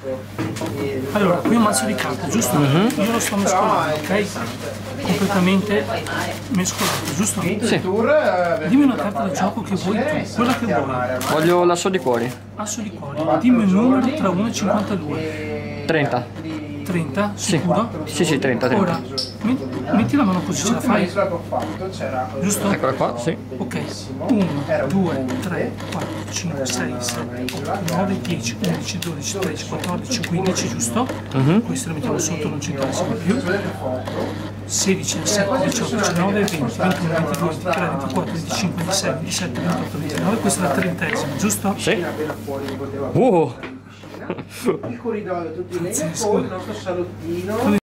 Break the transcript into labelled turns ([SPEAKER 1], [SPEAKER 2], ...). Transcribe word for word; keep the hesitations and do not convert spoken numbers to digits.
[SPEAKER 1] Allora, qui è un mazzo di carte, giusto?
[SPEAKER 2] Mm-hmm.
[SPEAKER 1] Io lo sto mescolando, ok? Completamente mescolato, giusto?
[SPEAKER 2] Sì.
[SPEAKER 1] Dimmi una carta da gioco che vuoi tu, quella che vuoi.
[SPEAKER 2] Voglio l'asso di cuori.
[SPEAKER 1] Asso di cuori. Dimmi un numero tra uno e cinquantadue.
[SPEAKER 2] trenta.
[SPEAKER 1] trenta? Sicuro?
[SPEAKER 2] Sì, sì, trenta, trenta.
[SPEAKER 1] Ora, metti la mano così, ce la fai? Giusto?
[SPEAKER 2] Eccola qua, sì.
[SPEAKER 1] Ok, uno, due, tre, quattro, cinque, sei, sette, otto, nove, dieci, undici, dodici, tredici, quattordici, quindici, giusto?
[SPEAKER 2] Mm-hmm.
[SPEAKER 1] Questo lo mettiamo sotto, non ci interessa più. sedici, diciassette, diciotto, diciannove, venti, ventuno, ventidue, ventitré, ventiquattro, venticinque, ventisei, ventisette, ventotto, ventinove, questa è la trentesima, giusto?
[SPEAKER 2] Sì. Uh.
[SPEAKER 3] Il corridoio tutti in legno con il nostro salottino.